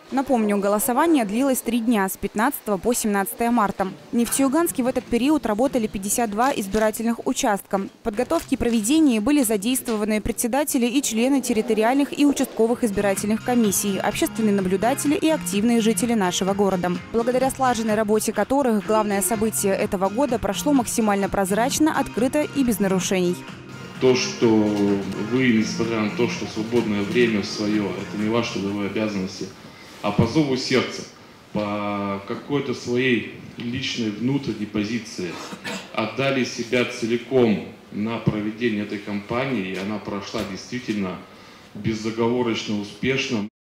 Напомню, голосование длилось 3 дня с 15 по 17 марта. В Нефтеюганске в этот период работали 52 избирательных участка. В подготовке и проведении были задействованы председатели и члены территориальных и участковых избирательных комиссий, общественные наблюдатели и активные жители нашего города. Благодаря слаженной работе которых главное событие этого года прошло максимально прозрачно, открыто и без нарушений. То, что вы, несмотря на то, что свободное время свое, это не ваши трудовые обязанности, а по зову сердца, по какой-то своей личной внутренней позиции отдали себя целиком на проведение этой кампании, и она прошла действительно безоговорочно успешно.